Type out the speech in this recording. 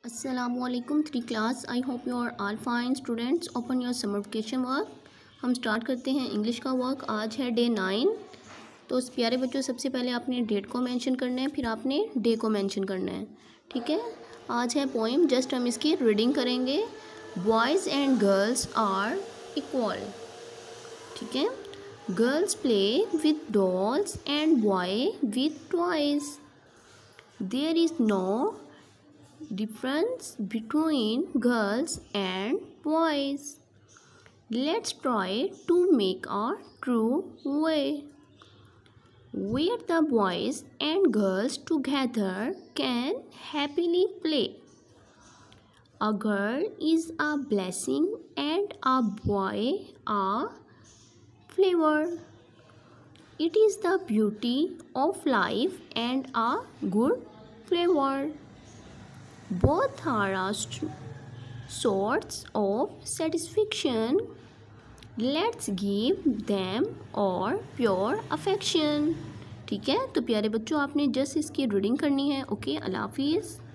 Assalamualaikum 3 class. I hope you are all fine students. Open your summer vacation work. हम start करते हैं English का work. आज है डे 9। तो प्यारे बच्चों, सबसे पहले आपने डेट को मेंशन करना है, फिर आपने डे को मेंशन करना है। ठीक है। आज है पोएम, जस्ट हम इसकी रीडिंग करेंगे। Boys and girls are equal. ठीक है। Girls play with dolls and boy with toys. There is no difference between girls and boys. Let's try to make a true way where the boys and girls together can happily play. A girl is a blessing and a boy a flavor. It is the beauty of life and a good flavor. Both are sorts of satisfaction. Let's give them our pure affection. ठीक है। तो प्यारे बच्चों, आपने just इसकी reading करनी है। Okay, अल्लाह हाफिज़।